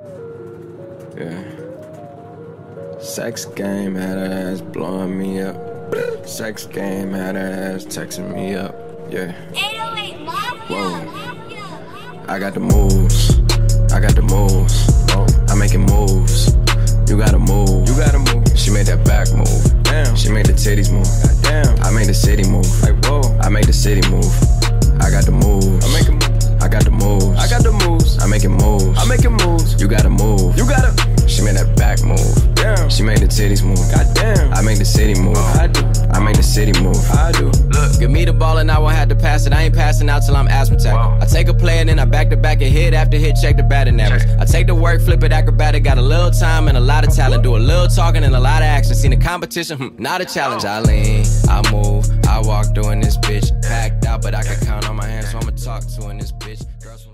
Yeah. Sex game had her ass blowing me up. Sex game had her ass texting me up. Yeah. 808 Mafia. Whoa. I got the moves. I got the moves. I'm making moves. You gotta move. You gotta move. She made that back move. Damn. She made the titties move. Damn. I made the city move. Like whoa. I make the city move. I got the moves. I make moves. I got the moves. I got the moves. I'm making moves. I'm making moves. You gotta move. You gotta. She made that back move. Damn. She made the titties move. Goddamn. I make the city move. I do. I make the city move. I do. Look, give me the ball and I won't have to pass it. I ain't passing out till I'm asthmatic. I take a play and then I back to back and hit after hit, check the batting average. I take the work, flip it acrobatic. Got a little time and a lot of talent. Do a little talking and a lot of action. Seen the competition, not a challenge. I lean, I move, I walk doing this bitch. Packed out, but I can count on my hands, so I'ma talk to in this bitch. Girls